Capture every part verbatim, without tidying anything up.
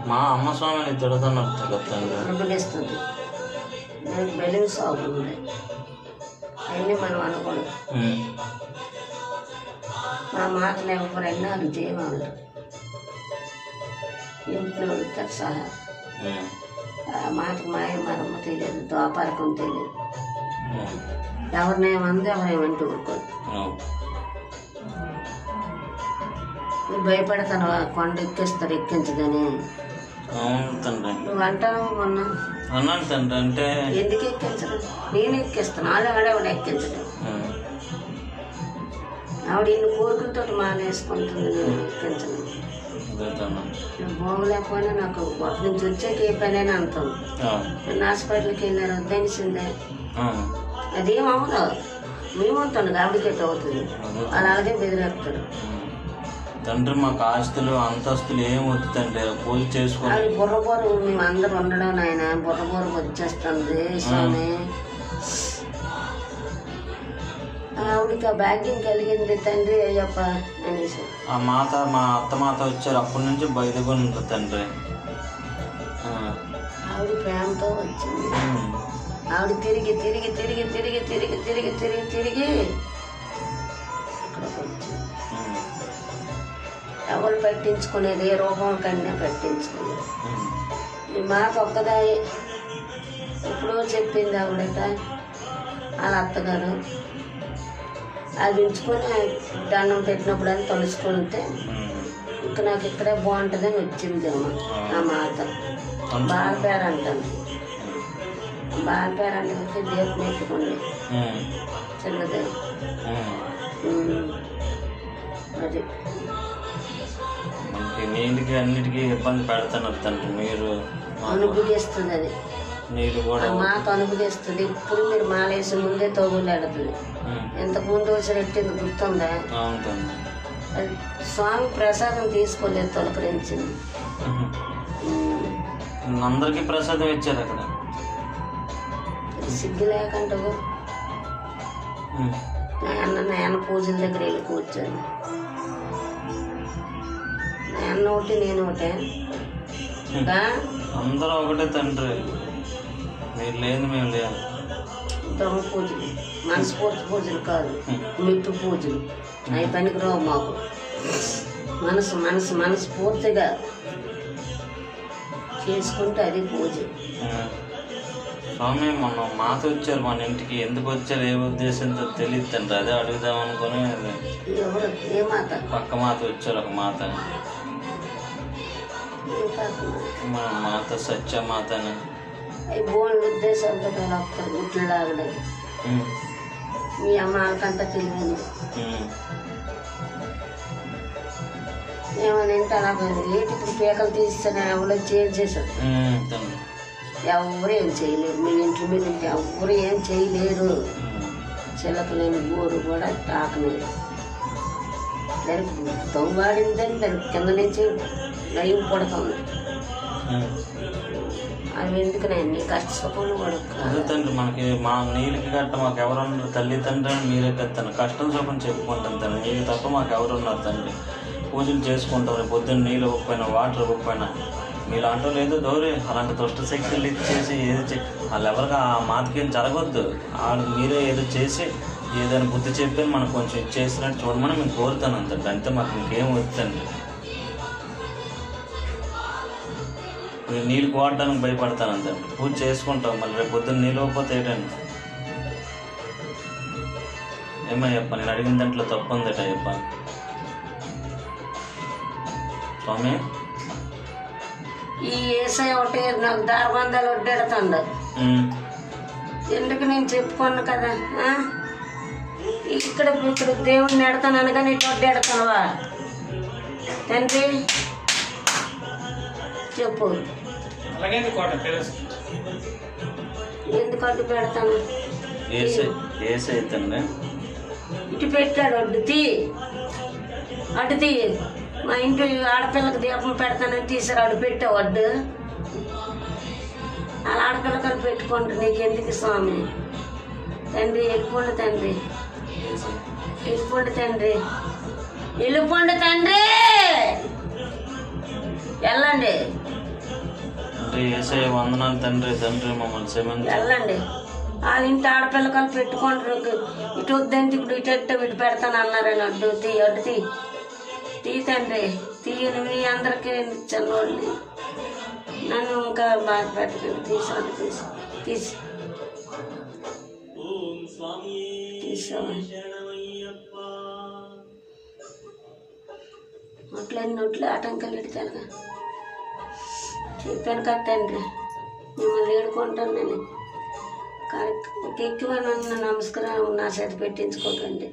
మా అమ్మ స్వామిని తిడుతున్నారు తండ్రి. అనుభవిస్తుంది. దానికి బెలూన్ సాగు ఉంది, అవన్నీ మనం అనకూడదు. మా మాటలు ఎవరైనా అది చేయవాళ్ళు ఇంట్లో సహా. ఆ మాటకు మాయ మరమ్మ తెలియదు, ద్వాపారకం తెలియదు. ఎవరినేమంది ఎవరేమంటూ ఊరుకోదు. భయపడతాను కొండ ఎక్కిస్తారు ఎక్కించదని. నువ్వు అంటావు మొన్న అన్నాను తండ్రి. అంటే ఎందుకు ఎక్కించరు? నేను ఎక్కిస్తాను, వాళ్ళు ఆడేవాడు ఎక్కించడం. ఆవిడ ఇన్ని కోరికలతో మానేసుకుంటుంది, నేను ఎక్కించను. బాగోలేకపోయినా నాకు ఒక నుంచి వచ్చాక ఏ పనైనా అంటాను. నేను హాస్పిటల్కి వెళ్ళాను, వద్దనిసిందే. అదేం అవ్వదు, మేమవుతాను ఆవిడకైతే అవుతుంది. వాళ్ళు అలాగే బెదిరేస్తారు. తండ్రి మాకు ఆస్తులు అంతస్తులు ఏం వద్దు తండ్రి, పూజ చేసుకోండి. అది బుర్రబోరు మేము అందరు ఉండడం నాయన, బుర్రబోరు వచ్చేస్తుంది స్వామి. ఆవిడకి ఆ భాగ్యం కలిగింది తండ్రి అయ్యప్ప అనేసి. ఆ మాత మా అత్త మాత వచ్చారు, అప్పటి నుంచి బయటకొని ఉంటుంది తండ్రి. ఆవిడ ప్రేమతో వచ్చింది. ఆవిడ తిరిగి తిరిగి తిరిగి తిరిగి తిరిగి తిరిగి తిరిగి తిరిగి ఇక్కడికి వచ్చింది. ఎవరు పెట్టించుకునేది ఏ రూపం కన్నా పెట్టించుకునేది. ఈ మాకు ఒక్కదాయి ఎప్పుడో చెప్పింది ఆవిడట వాళ్ళ అత్తగారు. అది ఉంచుకొని దండం పెట్టినప్పుడు అని తలుసుకుంటే ఇక నాకు ఇక్కడే బాగుంటుందని వచ్చిందేమో ఆ మాత. బాలపేర అంటాను, బాలపేర అంటే దీపం ఎత్తుకోండి చిన్నదే. అది నీళ్ళకి అన్నిటికీ ఇబ్బంది పెడతాను తండ్రి. మీరు అనుభూతిస్తుంది, అది నీళ్ళు కూడా మాకు అనుభూతిస్తుంది. ఇప్పుడు మీరు మాలేసి ముందే తోగులాడుతుంది. ఇంతకు ముందు వచ్చి రెట్టింది గుర్తుందా? అది స్వామి ప్రసాదం తీసుకోలేదు, తొలకరించింది. అందరికి ప్రసాదం ఇచ్చారు అక్కడ. సిగ్గు లేకుండా నాయన నాయన పూజల దగ్గర వెళ్ళి కూర్చొని నాయన ఒకటి నేను ఒకటే. అందరూ ఒకటే తండ్రి, మీరు లేదు మేము లేదు. బ్రహ్మ పూజలు మనస్ఫూర్తి పూజలు కాదు, మెట్టు పూజలు అవి పనికిరావు మాకు. మనసు మనసు మనస్ఫూర్తిగా చేసుకుంటే అది పూజ. స్వామి మొన్న మాత వచ్చారు మన ఇంటికి, ఎందుకు వచ్చారు ఏ ఉద్దేశంతో తెలియదు తండ్రి, అదే అడుగుదాం అనుకుని. ఎవరు ఏ మాత? పక్క మాత వచ్చారు, ఒక మాత, మన మాత సత్య మాత అని. అవి బోన్ ఉద్దేశాలతో వస్తారు గుట్లు లాగడం. మీ అమ్మ వాళ్ళకంతా తెలియదు. ఏమనంటే అలాగే ఏటికి పీకలు తీస్తాను ఎవరో చేంజ్ చేశారు. ఎవరు ఏం చేయలేరు, మీ ఇంటి మీద ఎవరు ఏం చేయలేరు. చిలకలేని గోరు కూడా తాకలేదు. దానికి దొంగాడిందని దానికి కింద నుంచి లైవ్ పడుతుంది. అవి ఎందుకున్నాయి నీ కష్ట సుఖంలో కూడా తండ్రి. మనకి మా నీళ్ళకి గట్ట మాకు ఎవరున్నారు తల్లి తండ్రి అని మీరే కత్తాను. కష్టం సుఖం చెప్పుకుంటాను తండ్రి, నీళ్ళు తప్ప మాకు ఎవరున్నారు తండ్రి. పూజలు చేసుకుంటారు, పొద్దున్న నీళ్ళు ఇవ్వకపోయినా వాటర్ ఇవ్వకపోయినా మీలాంటో లేదు దౌరి అలాంటి దుష్ట శక్తులు ఇచ్చేసి ఏది వాళ్ళు ఎవరికి ఆ మాతకేం జరగొద్దు. వాళ్ళు మీరే ఏదో చేసి ఏదైనా బుద్ధి చెప్పి మనకు కొంచెం ఇచ్చేసినట్టు చూడమని మేము కోరుతాను అంతండి. అంతే, మాకు ఇంకేం వద్దండి. నీళ్ళు వాడడానికి భయపడతాను అంతండి. పూజ చేసుకుంటాం, మళ్ళీ రేపు పొద్దున్న నీళ్ళు ఇవ్వకపోతే ఏంటండి? ఏమయ్యప్ప నేను అడిగిన దాంట్లో తప్పు ఉందట అయ్యప్ప. స్వామి ఈ ఏసై ఒకటి నాకు దారబంధాలు వడ్డెడతాడు. ఎందుకు నేను చెప్పుకోను కదా, ఇక్కడ ఇక్కడ దేవుడిని ఎడతాను అనగా నీకు వడ్డెడతానువా తండ్రి చెప్పు. ఎందుకు అడ్డు పెడతాను? ఇటు పెట్టాడు అడ్డు తీ అడ్డు తీ. మా ఇంటి ఆడపిల్లకి దీపం పెడతానని తీసారు, అడ్డు పెట్టావు అడ్డు. అలా ఆడపిల్లకని పెట్టుకోండి, నీకెందుకు స్వామి. తండ్రి వెళ్ళిపోండి తండ్రి, వెళ్ళిపోండి తండ్రి, వెళ్ళిపోండి తండ్రి, వెళ్ళండి. అంటే యేసయ్య వందనాలు తండ్రి. తండ్రి మమ్మల్ని క్షమించండి. వెళ్ళండి. వాళ్ళ ఇంటి ఆడపిల్లకాలు పెట్టుకుంటారు. ఇటు వద్దంటే ఇప్పుడు ఇటు ఎట్ట ఇటు పెడతాను అన్నారని అడ్డు తీ అడ్డు తీ తీ తండ్రి తీయను. మీ అందరికీ చిన్నోడిని నన్ను ఇంకా బాధ పెట్టకండి. తీసాను తీసి తీసి తీసాను నోట్లన్నీ నోట్లు ఆటంకాలు ఎడతారుగా చెప్పాను కదా తండ్రి. మిమ్మల్ని ఏడుకుంటాను నేను. కానీ ఎక్కువ నన్ను నమస్కారం నా చేతి పెట్టించుకోకండి.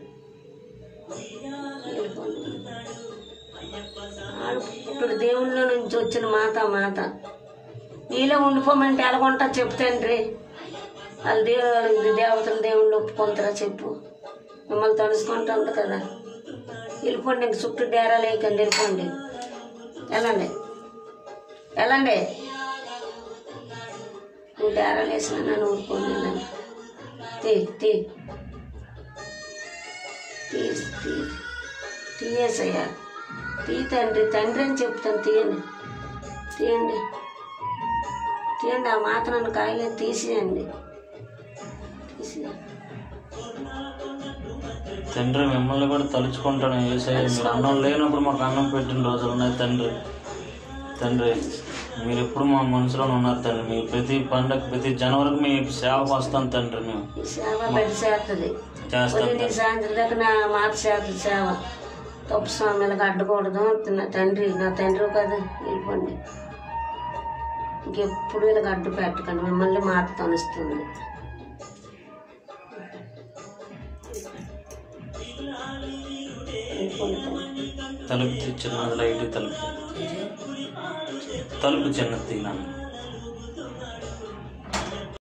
ఇప్పుడు దేవుళ్ళ నుంచి వచ్చిన మాత మాత నీలో ఉండిపోమంటే ఎలాగొంటా చెప్తాండ్రి. వాళ్ళు దేవు దేవతలు దేవుళ్ళు ఒప్పుకుంటారా చెప్పు. మిమ్మల్ని తలుసుకుంటా ఉంది కదా. వెళ్ళిపోండి. ఇంక చుట్టూ డేరాలు వేయకండి. వెళ్ళిపోండి. వెళ్ళండి వెళ్ళండి. నువ్వు డేరాలు వేసినా నన్ను ఊరుకోండి. వెళ్ళండి. తీ తీ తీ తీ తీయేసయ్యా తీ తండ్రి. తండ్రి అని చెప్తాను. తీయండి తీయండి తీయండి. ఆ మాత నన్ను కాయలేదు. తీసేయండి తీసేయండి. తండ్రి మిమ్మల్ని కూడా తలుచుకుంటాను యేసయ్య. మీరు అన్నం లేనప్పుడు మాకు అన్నం పెట్టిన రోజులు ఉన్నాయి తండ్రి. తండ్రి మీరు ఎప్పుడు మా మనసులోనే ఉన్నారు తండ్రి. మీ ప్రతి పండగ ప్రతి జనవరికి మీ సేవకు వస్తాం తండ్రి. మేము సేవ పెట్టి చేస్తుంది చేస్తాం. సాయంత్రం దాకా నా మాత చేస్తుంది సేవ. తప్పు స్వామిలకు అడ్డకూడదు. నా తండ్రి నా తండ్రి కదా. వెళ్ళిపోండి. ఇంకెప్పుడు వీళ్ళకి అడ్డు పెట్టకండి. మిమ్మల్ని మాట తనుస్తుంది. తలుపు చిన్న లైట్ తలుపు తలుపు చిన్న తీనా